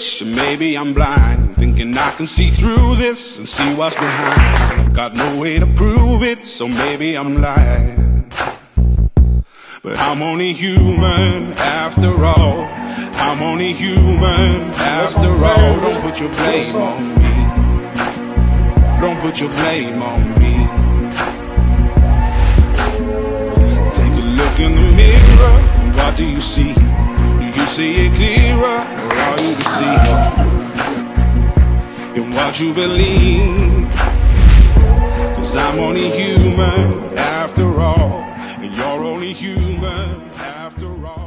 switch, and maybe I'm blind, thinking I can see through this and see what's behind. Got no way to prove it, so maybe I'm lying. But I'm only human after all. I'm only human after all. Don't put your blame on me. Don't put your blame on me. Take a look in the mirror. What do you see? Do you see it clearer, or are you deceived in what you believe? 'Cause I'm only human after all, and you're only human after all.